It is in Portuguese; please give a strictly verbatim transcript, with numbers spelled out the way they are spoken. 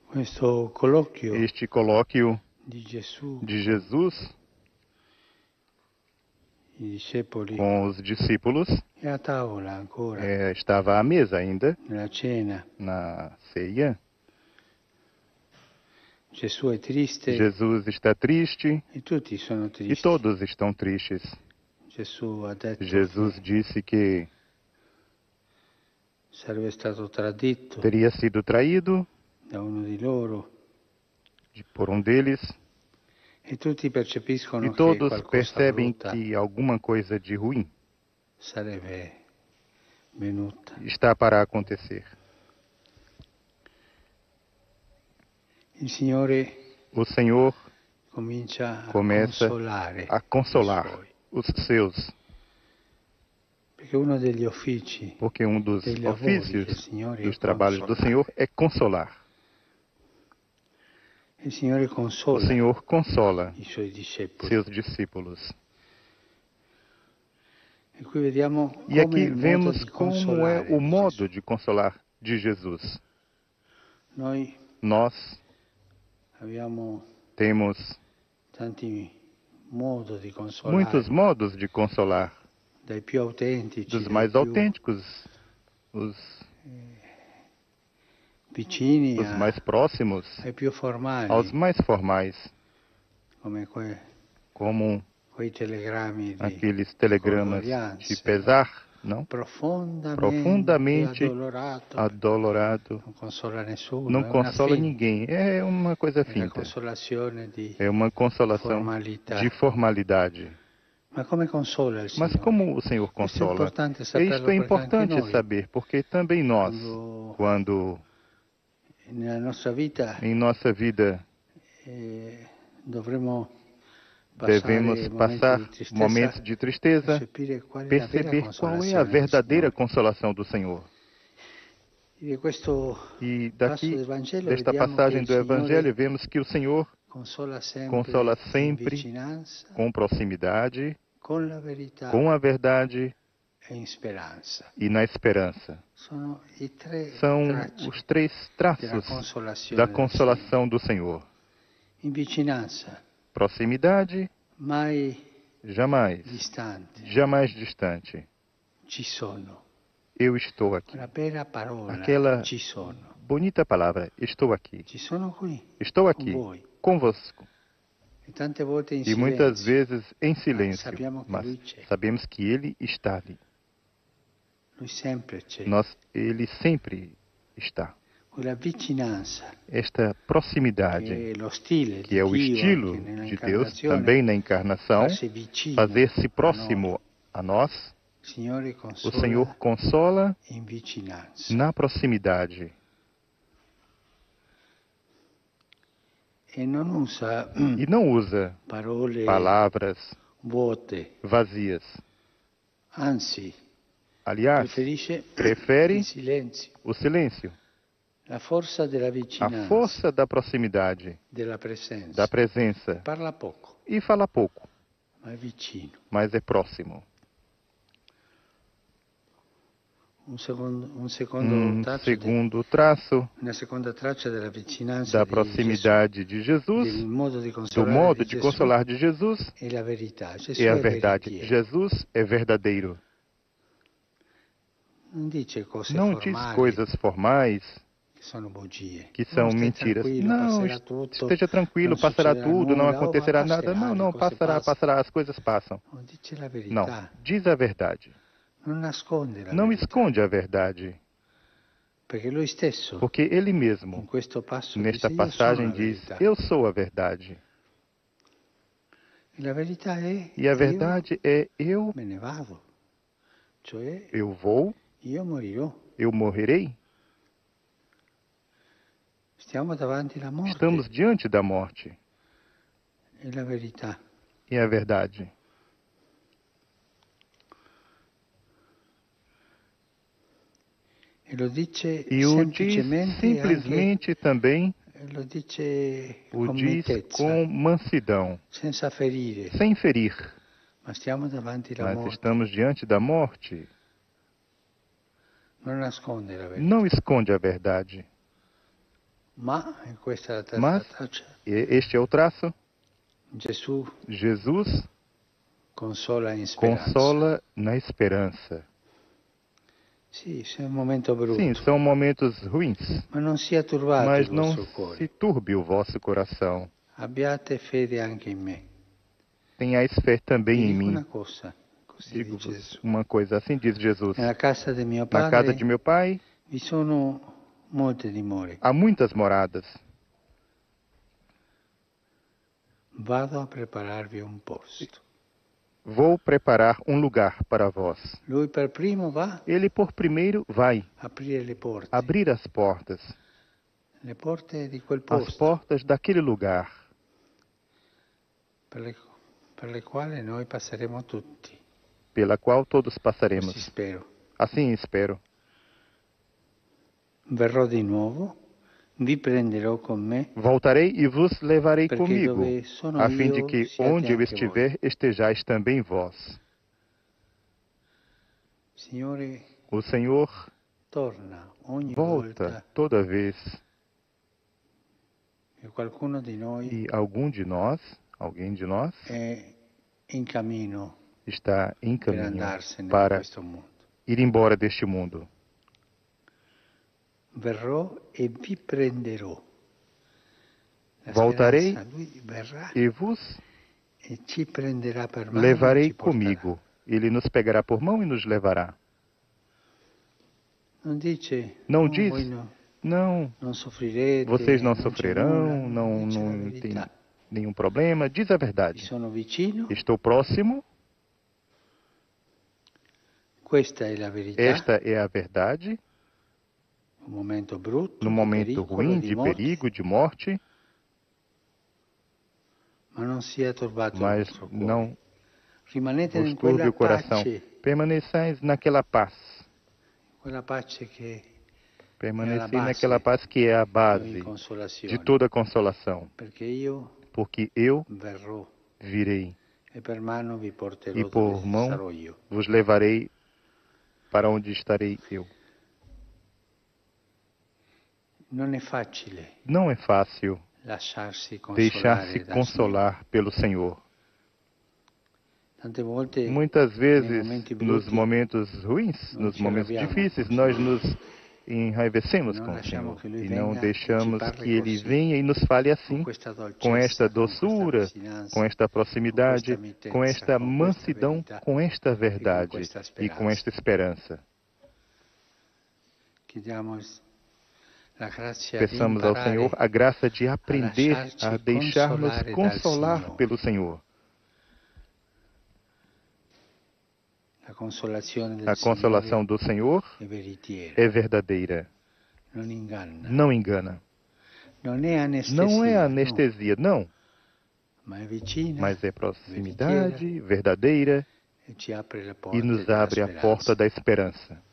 Questo colloquio Este colóquio di Gesù de Jesus i discepoli com os discípulos è a tavola ancora, é, estava à mesa ainda, nella cena. na ceia. Gesù è triste Jesus está triste e tutti sono e tristi. todos estão tristes. Gesù ha detto Jesus che disse que sarebbe stato tradito teria sido traído da uno di loro de- por um deles, e tutti percepiscono e che todos qualcosa percebem brutta que alguma coisa de ruim sarebbe venuta. está para acontecer. Il Signore O Senhor comincia a começa consolare a i consolar suoi, os seus, perché uno degli uffici, porque um dos dei lavori ofícios del Signore dos è trabalhos do consolare. Senhor é consolar. Il Signore O consola Senhor consola i suoi discepoli. seus discípulos. E qui vediamo E come aqui il modo vemos di como é consolare o di modo Gesù. de consolar de Jesus. Noi Nós abbiamo temos tanti modi di consolare, muitos modos de consolar, dai più autentici, dos dai mais più autênticos, os, vicini os a- mais próximos, ai più formali, aos mais formais, come que- como quei telegrammi di aqueles telegramas de condoglianze, pesar, não? profondamente, Profundamente addolorato, adolorado, non consola nessuno, não è una consola finta, ninguém. É uma coisa è una finta. consolazione di É uma consolação formalità. de formalidade. Ma come consola il Mas Signore? como o Senhor Questo è consola? importante E saperlo isto é perché anche importante noi, saber, porque também nós, quando quando nella nostra vita em nossa vida eh, dovremo devemos passare momenti passar di tristezza, momentos de tristeza, percepire qual è la vera perceber qual é a consolazione del verdadeira Signore. consolação do Senhor. E di questo E passo daqui, del Vangelo desta vediamo che passagem il do Evangelho, Signore vemos que o Senhor consola sempre consola in sempre vicinanza, com proximidade, con la verità com a verdade e in speranza. e na esperança. Sono i tre São tracce os três della traços consolazione da del consolação do Senhor. Signore. In vicinanza, Proximidade, mai jamais, distante, jamais distante. ci sono. Eu estou aqui. Una bella parola, Aquela ci sono. bonita palavra, estou aqui. Ci sono qui, Estou con aqui, voi. convosco. E tante volte in E muitas silenzio, vezes em silêncio, sappiamo che mas Lui c'è. sabemos que Ele está ali. Lui sempre c'è. Nós, Ele sempre está. Quella vicinanza, Esta proximidade, che è lo stile que di é o Dio estilo anche nella de Deus, incarnazione, também na encarnação, farsi vicino fazer-se a noi. próximo a nós, Il Signore o consola Senhor consola in vicinanza. na proximidade. E non usa E não usa parole palavras vuote, vazias. anzi, Aliás, preferisce prefere il silenzio, o silêncio, la forza della a vicinanza, força da proximidade, della presenza. da presença. Parla poco, E fala pouco, ma è vicino. mas é próximo. Un secondo, un secondo Um traccio segundo traço de- una seconda traccia della vicinanza da di proximidade de Gesù, Jesus, del modo di do consolare modo di de Gesù, consolar de Jesus, è la verità. Gesù é a è verdade. veritiero. Jesus é verdadeiro. Non dice cose Não diz formali coisas formais che sono bugie. que são No, stai mentiras. tranquillo, Não, passerà tutto, esteja tranquilo, non passará succederà tudo, não nulla. Oh, acontecerá ma nada. passerà, Não, le não, cose passará, passano. passará, as coisas passam. Non dice la verità, Não, diz a verdade. non nasconde la Não verità. esconde a verdade. Perché lui stesso, Porque ele in mesmo, questo passo, nesta dice, io sono passagem, la diz: verità. Eu sou a verdade. E la verità è E a io verdade é: eu, me ne vado. Cioè, eu vou, io morirò. eu morrerei. Stiamo davanti alla morte. Estamos diante da morte. È la verità. E a verdade. E lo dice E o diz semplicemente, simplesmente também, anche, lo dice o con diz mitezza, com mansidão, senza ferire. sem ferir. Ma stiamo davanti alla Mas morte. estamos diante da morte. Non nasconde la verità. Não esconde a verdade. Ma, e questa è la terza Mas traccia, e- este é o traço. Gesù Jesus consola in speranza. consola na esperança. Sì, se è un momento Sim, brutto, são momentos ruins, ma non sia turbato mas il não vostro cuore. se turbe o vosso coração. Abbiate fede anche in me. Tenhais fé Vi também em dico mim. una cosa, così dice Digo-vos Gesù. uma coisa, assim diz Jesus. Nella casa del mio Na casa padre de meu pai vi sono molte dimore. há muitas moradas. Vado a prepararvi un posto. Vou preparar um lugar para vós. Lui per primo va Ele por primeiro vai a aprire le porte, abrir as portas, le porte di quel as posto portas daquele lugar, per le, per le quali noi passeremo tutti. pela qual todos Così passaremos. spero. Assim espero. Verrò di nuovo, vi prenderò con me, Voltarei e vos levarei perché comigo, dove sono a fim de io que siate onde eu anche estiver estejais também vós. Signore O Senhor torna ogni volta volta toda vez che qualcuno di noi e algum de nós, alguém de nós, è in cammino está em per caminho andarsene da para questo mondo. ir embora deste mundo. Verrò e vi prenderò. La Voltarei speranza, lui verrà e vos e ci prenderà per mano e levarei ci porterà. comigo. Ele nos pegará por mão e nos levará. Non dice, Não "No, diz, voi no, não, non soffrirete, vocês não non c'è sofrerão, nulla", não, dice la não tem verità. nenhum problema. Diz a Vi verdade. sono vicino, Estou próximo, questa è la verità. esta é a verdade. Un momento brutto, No di momento pericolo, ruim, di de morte, perigo, de morte, ma non sia turbato il mas vostro cuore. não Rimanete vos in turbe quella o coração. pace, Permaneçais naquela paz. quella pace che Permanecei base naquela paz que é a di ogni base consolazione. de toda consolação. Perché io Porque eu verrò virei e per mano vi porterò e por dove mão sarò io. vos levarei para onde estarei eu. Non è facile Não é fácil lasciarsi deixar-se consolare dal consolar pelo Senhor. Signore. Tante volte Muitas nei vezes, momenti nos brutti momentos ruins, non nos ci momentos arrabbiamo difíceis, con il nós Signore. nos enraivecemos Non com o lasciamo Senhor che Lui e não venga deixamos e ci parli que Ele così, venha e nos fale con assim, questa dolcezza, com esta con questa doçura, vicinanza, com esta proximidade, com questa com esta mitezza, com questa mansidão, verità com esta e con verdade questa e com esta speranza. esperança. Chiediamo la grazia Peçamos di ao imparare Senhor a graça de aprender lasciarci a deixar-nos consolare dal consolar Signore. pelo Senhor. La consolazione del A consolação Signore do Senhor è veritiera, é verdadeira, non inganna. não engana. Non è anestesia, Não é no, anestesia, não, ma è vicina mas é veritiera proximidade verdadeira e ci apre le e porte nos della abre a speranza. porta da esperança.